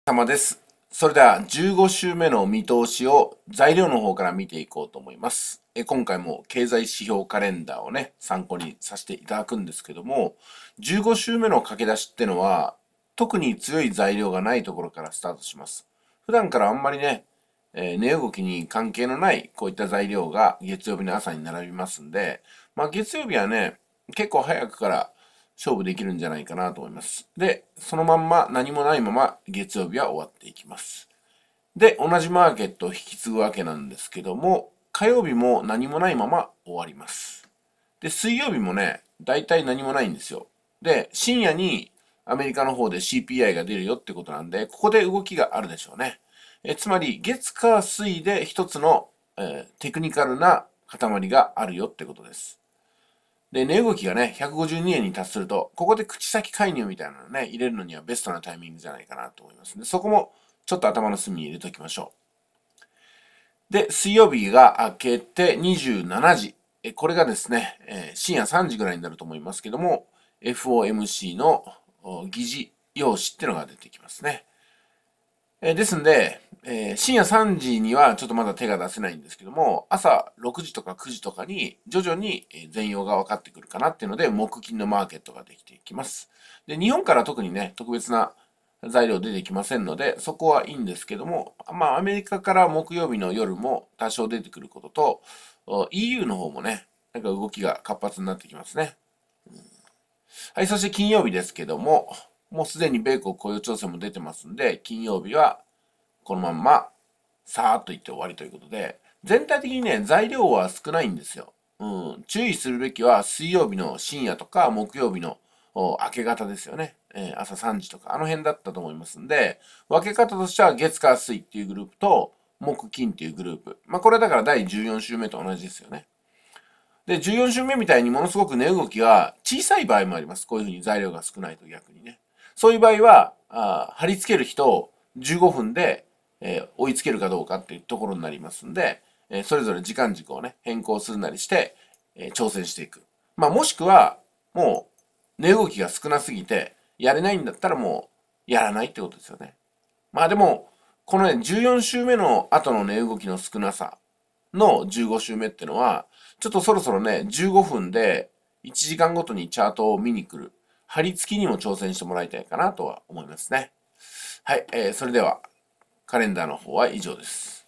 様です。それでは15週目の見通しを材料の方から見ていこうと思います。今回も経済指標カレンダーをね、参考にさせていただくんですけども、15週目の駆け出しってのは、特に強い材料がないところからスタートします。普段からあんまりね、値動きに関係のないこういった材料が月曜日の朝に並びますんで、月曜日はね、結構早くから勝負できるんじゃないかなと思います。で、そのまんま何もないまま月曜日は終わっていきます。で、同じマーケットを引き継ぐわけなんですけども、火曜日も何もないまま終わります。で、水曜日もね、大体何もないんですよ。で、深夜にアメリカの方で CPI が出るよってことなんで、ここで動きがあるでしょうね。つまり、月火水で一つの、テクニカルな塊があるよってことです。で、値動きがね、152円に達すると、ここで口先介入みたいなのね、入れるのにはベストなタイミングじゃないかなと思いますので、そこもちょっと頭の隅に入れておきましょう。で、水曜日が明けて27時。これがですね、深夜3時ぐらいになると思いますけども、FOMC の議事要旨っていうのが出てきますね。ですんで、深夜3時にはちょっとまだ手が出せないんですけども、朝6時とか9時とかに徐々に全容が分かってくるかなっていうので、木金のマーケットができていきます。で、日本から特にね、特別な材料出てきませんので、そこはいいんですけども、アメリカから木曜日の夜も多少出てくることと、EU の方もね、なんか動きが活発になってきますね。はい、そして金曜日ですけども、もうすでに米国雇用調整も出てますんで、金曜日はこのまんま、さーっといって終わりということで、全体的にね、材料は少ないんですよ。注意するべきは水曜日の深夜とか木曜日の明け方ですよね。朝3時とか、あの辺だったと思いますんで、分け方としては月火水っていうグループと木金っていうグループ。これだから第14週目と同じですよね。で、14週目みたいにものすごく値動きが小さい場合もあります。こういうふうに材料が少ないと逆にね。そういう場合は、貼り付ける人を15分で、追いつけるかどうかっていうところになりますんで、それぞれ時間軸をね、変更するなりして、挑戦していく。もしくは、もう、値動きが少なすぎて、やれないんだったらもう、やらないってことですよね。でも、このね、14週目の後の値動きの少なさの15週目ってのは、ちょっとそろそろね、15分で1時間ごとにチャートを見に来る、貼り付きにも挑戦してもらいたいかなとは思いますね。はい、それでは、カレンダーの方は以上です。